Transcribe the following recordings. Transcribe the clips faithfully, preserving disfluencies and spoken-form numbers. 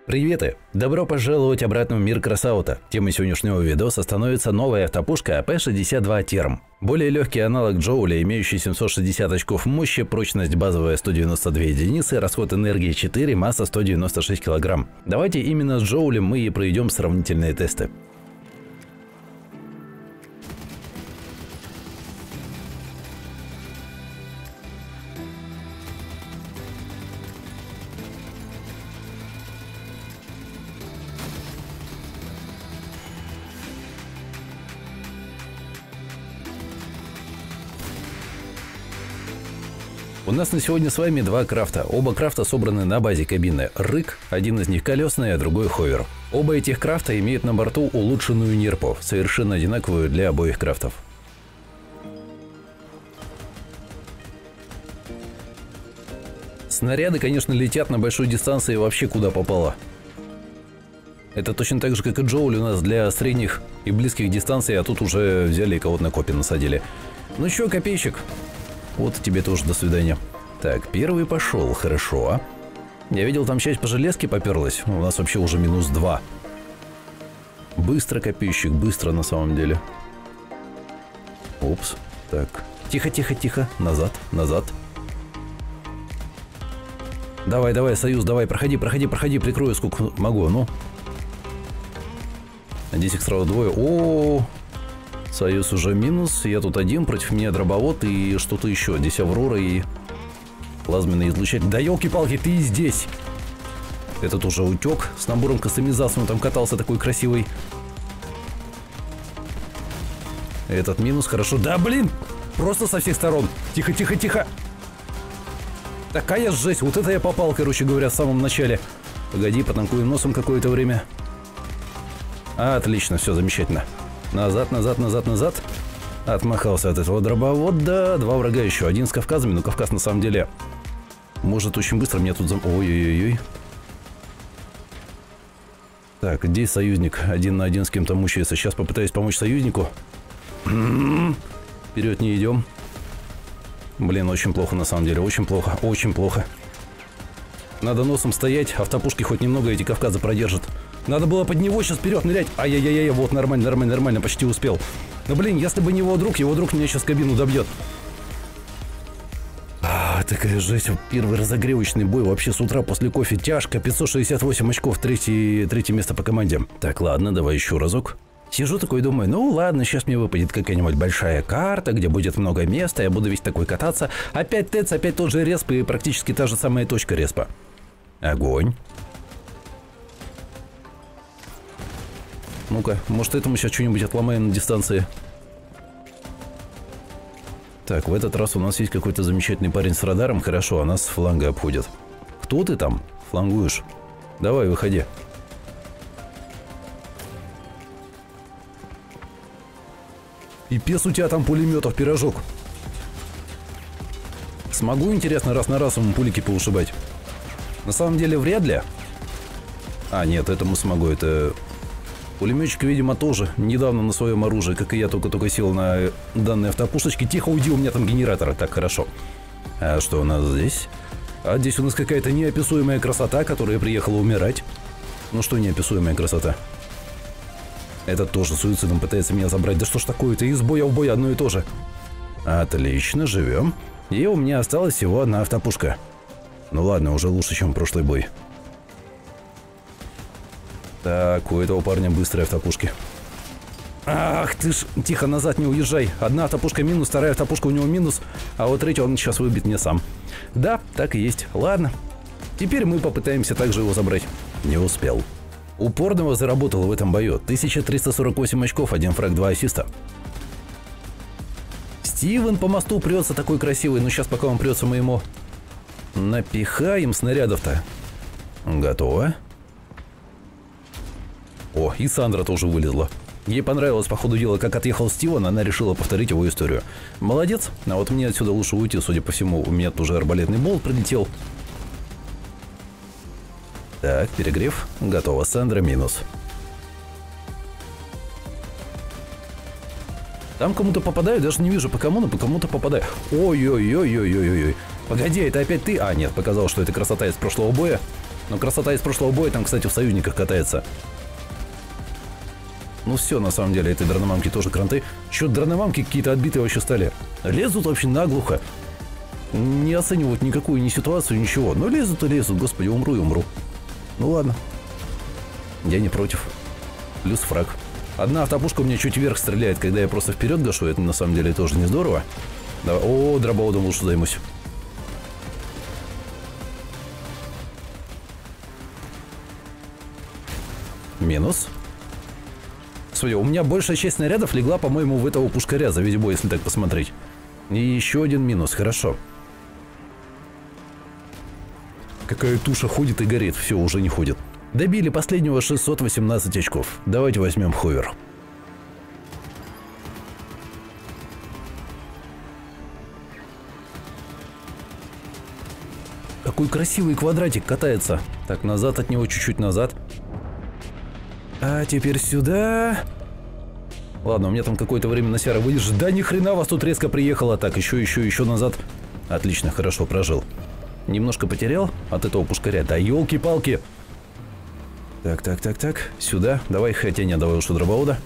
Приветы! Добро пожаловать обратно в мир Кросаута. Темой сегодняшнего видоса становится новая автопушка а пэ шестьдесят два Терм. Более легкий аналог Джоуля, имеющий семьсот шестьдесят очков мощи, прочность базовая сто девяносто две единицы, расход энергии четыре, масса сто девяносто шесть килограмм. Давайте именно с Джоулем мы и проведем сравнительные тесты. У нас на сегодня с вами два крафта. Оба крафта собраны на базе кабины Рык, один из них колесный, а другой ховер. Оба этих крафта имеют на борту улучшенную нерпу, совершенно одинаковую для обоих крафтов. Снаряды, конечно, летят на большой дистанции вообще куда попало. Это точно так же, как и Джоуль у нас для средних и близких дистанций, а тут уже взяли и кого-то на копи насадили. Ну чё, копейщик? Вот тебе тоже до свидания. Так, первый пошел, хорошо. Я видел, там часть по железке поперлась. У нас вообще уже минус два. Быстро, копейщик, быстро на самом деле. Упс. Так, тихо, тихо, тихо. Назад, назад. Давай, давай, Союз, давай, проходи, проходи, проходи. Прикрою сколько могу, ну. Надеюсь, их сразу двое. О-о-о. Союз уже минус, я тут один, против меня дробовод и что-то еще. Здесь Аврора и плазменный излучатель. Да елки-палки, ты и здесь! Этот уже утек с набором кастомизации, он там катался такой красивый. Этот минус, хорошо. Да блин! Просто со всех сторон. Тихо, тихо, тихо! Такая жесть, вот это я попал, короче говоря, в самом начале. Погоди, потанкуем носом какое-то время. Отлично, все замечательно. Назад, назад, назад, назад. Отмахался от этого дробовода. Два врага еще. Один с Кавказами, но Кавказ на самом деле может очень быстро меня тут зам... Ой-ой-ой. Так, здесь союзник. Один на один с кем-то мучается. Сейчас попытаюсь помочь союзнику. Вперед не идем. Блин, очень плохо на самом деле. Очень плохо. Очень плохо. Надо носом стоять. Автопушки хоть немного эти Кавказы продержат. Надо было под него сейчас вперед нырять. Ай-яй-яй, вот нормально, нормально, нормально, почти успел. Но блин, если бы не его друг, его друг меня сейчас кабину добьет. А, такая жесть. Первый разогревочный бой вообще с утра после кофе. Тяжко. пятьсот шестьдесят восемь очков. Третье, третье место по команде. Так, ладно, давай еще разок. Сижу такой, думаю, ну ладно, сейчас мне выпадет какая-нибудь большая карта, где будет много места, я буду весь такой кататься. Опять ТЭЦ, опять тот же респ и практически та же самая точка респа. Огонь. Ну-ка, может, этому сейчас что-нибудь отломаем на дистанции. Так, в этот раз у нас есть какой-то замечательный парень с радаром. Хорошо, а нас с фланга обходят. Кто ты там? Флангуешь? Давай, выходи. Пипец, у тебя там пулеметов, пирожок. Смогу, интересно, раз на раз ему пулики поушибать? На самом деле, вряд ли. А, нет, этому смогу, это... Пулеметчик, видимо, тоже недавно на своем оружии, как и я, только-только сел на данной автопушечке. Тихо, уйди, у меня там генератор. Так, хорошо. А что у нас здесь? А здесь у нас какая-то неописуемая красота, которая приехала умирать. Ну что неописуемая красота? Этот тоже суицидом пытается меня забрать. Да что ж такое-то? Из боя в бой одно и то же. Отлично, живем. И у меня осталась всего одна автопушка. Ну ладно, уже лучше, чем прошлый бой. Так, у этого парня быстрые автопушки. Ах ты ж, тихо, назад не уезжай. Одна автопушка минус, вторая автопушка у него минус, а вот третью он сейчас выбит мне сам. Да, так и есть. Ладно. Теперь мы попытаемся также его забрать. Не успел. Упорного заработал в этом бою. тысяча триста сорок восемь очков, один фраг, два ассиста. Стивен по мосту прется такой красивый, но сейчас пока он прется, мы ему напихаем снарядов-то. Готово. О, и Сандра тоже вылезла. Ей понравилось, по ходу дела, как отъехал Стивен, она решила повторить его историю. Молодец, а вот мне отсюда лучше уйти, судя по всему, у меня тоже арбалетный болт прилетел. Так, перегрев, готово, Сандра минус. Там кому-то попадаю, даже не вижу по кому, но по кому-то попадаю. Ой-ой-ой-ой-ой-ой. Погоди, это опять ты? А, нет, показалось, что это красота из прошлого боя. Но красота из прошлого боя там, кстати, в союзниках катается. Ну все, на самом деле, этой дрономамки тоже кранты. Чё, дрономамки какие-то отбитые вообще стали. Лезут вообще наглухо. Не оценивают никакую ни ситуацию, ничего. Но лезут и лезут, господи, умру и умру. Ну ладно. Я не против. Плюс фраг. Одна автопушка у меня чуть вверх стреляет, когда я просто вперед гашу. Это на самом деле тоже не здорово. Давай. О, дробоудом лучше займусь. Минус. Смотри, у меня большая часть снарядов легла, по-моему, в этого пушкаря за весь бой, если так посмотреть. И еще один минус, хорошо. Какая туша ходит и горит, все, уже не ходит. Добили последнего, шестьсот восемнадцать очков. Давайте возьмем ховер. Какой красивый квадратик катается. Так, назад от него, чуть-чуть назад. А теперь сюда. Ладно, у меня там какое-то время на сяра выдержит. Да ни хрена вас тут резко приехало. Так, еще, еще, еще назад. Отлично, хорошо, прожил. Немножко потерял от этого пушкаря. Да елки-палки. Так, так, так, так. Сюда. Давай, хотя не, давай уж дробоуда.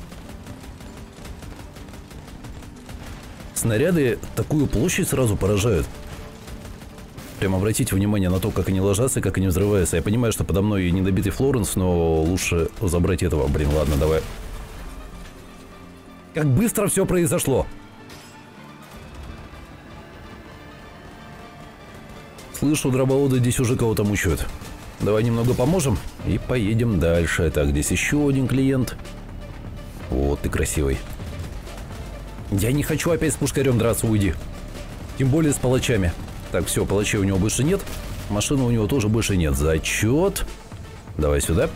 Снаряды такую площадь сразу поражают. Прям обратите внимание на то, как они ложатся, как они взрываются. Я понимаю, что подо мной недобитый Флоренс, но лучше забрать этого. Блин, ладно, давай. Как быстро все произошло. Слышу, дробоуды здесь уже кого-то мучают. Давай немного поможем и поедем дальше. Так, здесь еще один клиент. Вот ты красивый. Я не хочу опять с пушкарем драться, уйди. Тем более с палачами. Так, все, палачей у него больше нет. Машины у него тоже больше нет. Зачет. Давай сюда.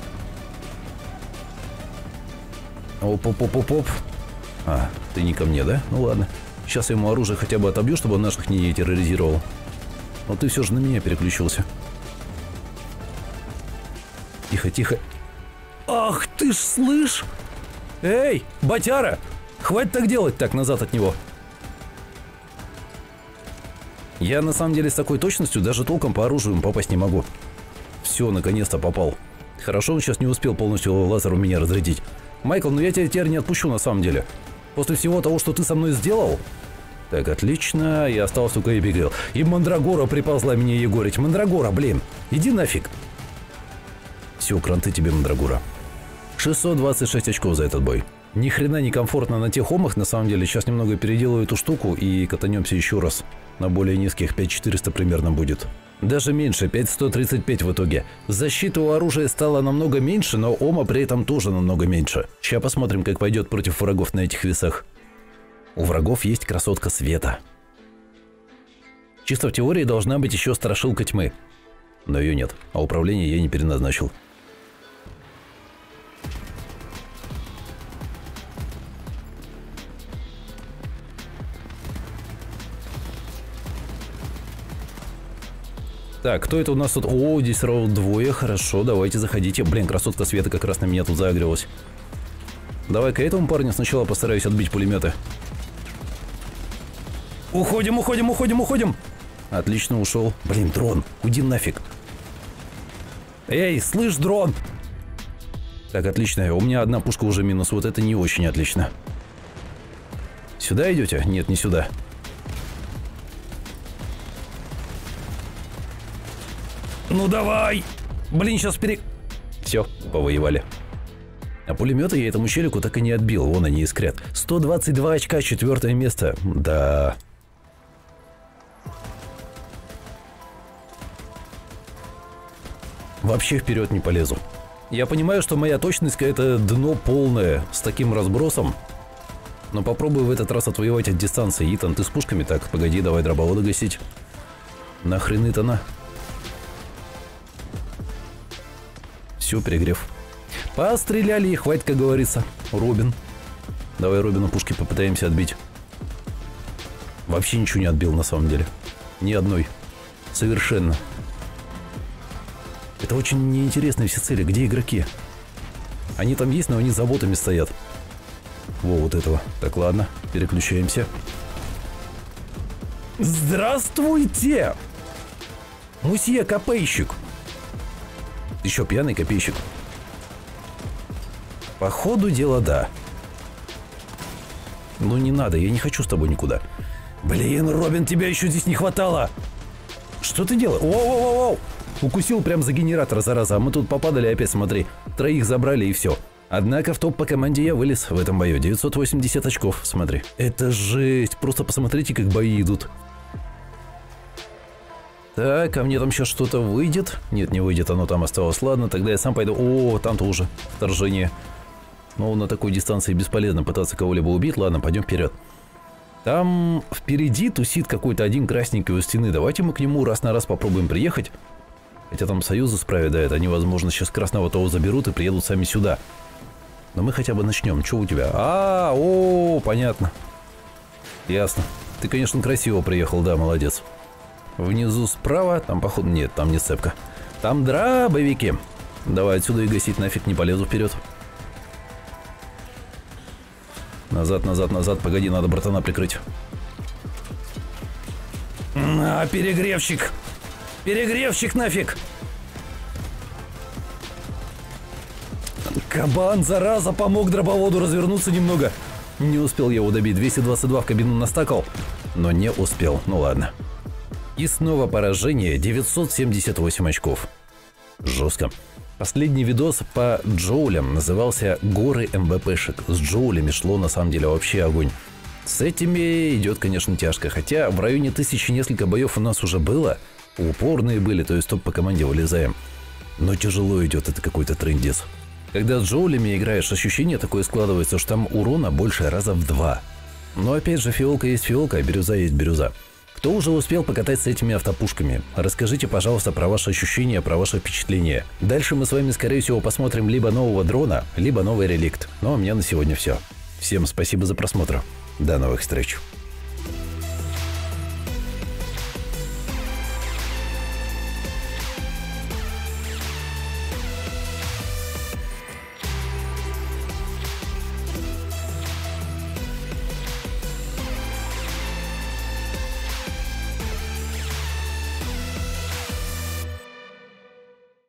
Оп-оп-оп-оп-оп. А, ты не ко мне, да? Ну ладно. Сейчас я ему оружие хотя бы отобью, чтобы он наших не терроризировал. Но ты все же на меня переключился. Тихо, тихо. Ах ты ж, слышь! Эй, батяра! Хватит так делать. Так, назад от него. Я на самом деле с такой точностью даже толком по оружию попасть не могу. Все, наконец-то попал. Хорошо, он сейчас не успел полностью лазером меня разрядить. Майкл, ну я тебя теперь не отпущу на самом деле. После всего того, что ты со мной сделал. Так, отлично. Я остался только Эбигейл. И Мандрагора приползла меня егорить. Мандрагора, блин. Иди нафиг. Все, кранты тебе, Мандрагора. шестьсот двадцать шесть очков за этот бой. Ни хрена не комфортно на тех омах, на самом деле. Сейчас немного переделаю эту штуку и катанемся еще раз. На более низких, пять четыреста примерно будет. Даже меньше, пять сто тридцать пять в итоге. Защита у оружия стала намного меньше, но ома при этом тоже намного меньше. Сейчас посмотрим, как пойдет против врагов на этих весах. У врагов есть красотка света. Чисто в теории должна быть еще страшилка тьмы. Но ее нет, а управление я не переназначил. Так, кто это у нас тут? О, здесь сразу двое, хорошо, давайте заходите. Блин, красотка света как раз на меня тут заагрилась. Давай-ка этому парню сначала постараюсь отбить пулеметы. Уходим, уходим, уходим, уходим. Отлично, ушел. Блин, дрон, уйди нафиг. Эй, слышь, дрон. Так, отлично, у меня одна пушка уже минус, вот это не очень отлично. Сюда идете? Нет, не сюда. Ну давай! Блин, сейчас пере... Все, повоевали. А пулеметы я этому челику так и не отбил, вон они искрят. сто двадцать два очка, четвертое место. Да. Вообще вперед не полезу. Я понимаю, что моя точность это дно полное с таким разбросом. Но попробую в этот раз отвоевать от дистанции. Итан, ты с пушками? Так, погоди, давай дробовода гасить. Нахрен Итана. Все, перегрев. Постреляли и хватит, как говорится. Робин. Давай Робину пушки попытаемся отбить. Вообще ничего не отбил на самом деле. Ни одной. Совершенно. Это очень неинтересные все цели. Где игроки? Они там есть, но они за ботами стоят. Во, вот этого. Так, ладно. Переключаемся. Здравствуйте! Мусье Копейщик. Еще пьяный копейщик. По ходу дела, да. Ну не надо, я не хочу с тобой никуда. Блин, Робин, тебя еще здесь не хватало. Что ты делаешь? Воу-воу-воу! Укусил прям за генератор, зараза. А мы тут попадали опять, смотри. Троих забрали и все. Однако в топ по команде я вылез в этом бою. девятьсот восемьдесят очков, смотри. Это жесть. Просто посмотрите, как бои идут. Так, а мне там сейчас что-то выйдет? Нет, не выйдет, оно там осталось. Ладно, тогда я сам пойду. О, там-то уже вторжение. Но на такой дистанции бесполезно пытаться кого-либо убить. Ладно, пойдем вперед. Там впереди тусит какой-то один красненький у стены. Давайте мы к нему раз на раз попробуем приехать. Хотя там союзы справедают. Они, возможно, сейчас красного того заберут и приедут сами сюда. Но мы хотя бы начнем. Что у тебя? А, о, понятно. Ясно. Ты, конечно, красиво приехал, да, молодец. Внизу справа, там, походу, нет, там не сцепка. Там дробовики. Давай отсюда и гасить нафиг, не полезу вперед. Назад, назад, назад. Погоди, надо братана прикрыть. А, перегревщик. Перегревщик нафиг. Кабан, зараза, помог дробоводу развернуться немного. Не успел я его добить. двести двадцать два в кабину настакал, но не успел. Ну ладно. И снова поражение. девятьсот семьдесят восемь очков. Жестко. Последний видос по джоулям назывался «Горы МБПшек». С джоулями шло на самом деле вообще огонь. С этими идет, конечно, тяжко. Хотя в районе тысячи несколько боев у нас уже было. Упорные были, то есть топ по команде вылезаем. Но тяжело идет, это какой-то трындец. Когда с джоулями играешь, ощущение такое складывается, что там урона больше раза в два. Но опять же, фиолка есть фиолка, а бирюза есть бирюза. Кто уже успел покатать с этими автопушками? Расскажите, пожалуйста, про ваши ощущения, про ваши впечатления. Дальше мы с вами, скорее всего, посмотрим либо нового дрона, либо новый реликт. Ну а у меня на сегодня все. Всем спасибо за просмотр. До новых встреч.